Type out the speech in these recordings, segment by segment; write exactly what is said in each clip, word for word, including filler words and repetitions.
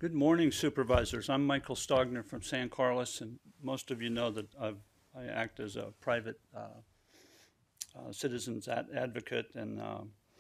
Good morning, Supervisors. I'm Michael Stogner from San Carlos, and most of you know that I've, I act as a private uh, uh, citizens ad advocate and uh,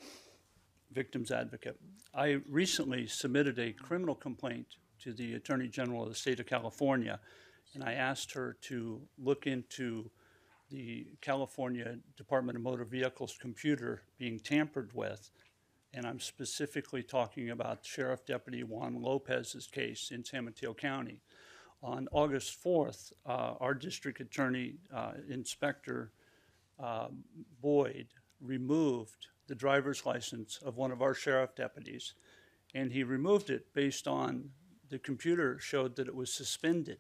victims advocate. I recently submitted a criminal complaint to the Attorney General of the state of California, and I asked her to look into the California Department of Motor Vehicles computer being tampered with. And I'm specifically talking about Sheriff Deputy Juan Lopez's case in San Mateo County. On August fourth, uh, our district attorney, uh, Inspector uh, Boyd, removed the driver's license of one of our sheriff deputies, and he removed it based on the computer showed that it was suspended.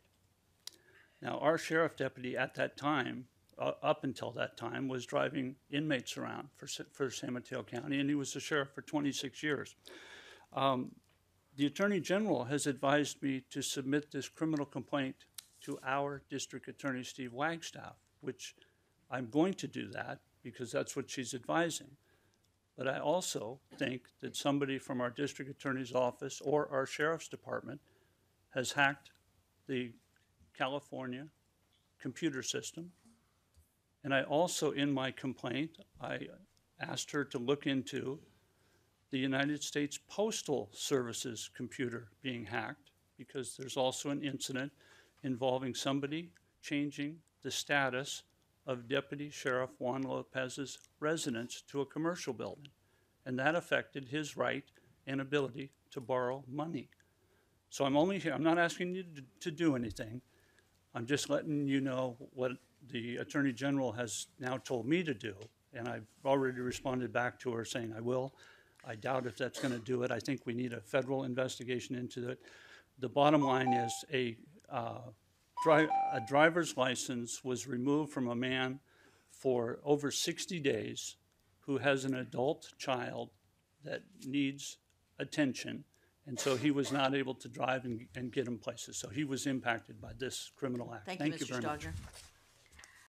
Now, our sheriff deputy at that time, Uh, up until that time, was driving inmates around for, for San Mateo County, and he was the sheriff for twenty-six years. Um, the Attorney General has advised me to submit this criminal complaint to our District Attorney, Steve Wagstaff, which I'm going to do that because that's what she's advising. But I also think that somebody from our District Attorney's office or our Sheriff's Department has hacked the California computer system. And I also, in my complaint, I asked her to look into the United States Postal Service's computer being hacked, because there's also an incident involving somebody changing the status of Deputy Sheriff Juan Lopez's residence to a commercial building. And that affected his right and ability to borrow money. So I'm only here, I'm not asking you to, to do anything. I'm just letting you know what the Attorney General has now told me to do, and I've already responded back to her saying I will. I doubt if that's going to do it. I think we need a federal investigation into it. The bottom line is a, uh, dri a driver's license was removed from a man for over sixty days who has an adult child that needs attention. And so he was not able to drive and, and get him places. So he was impacted by this criminal act. Thank you, Thank you Mister very Stogner. much.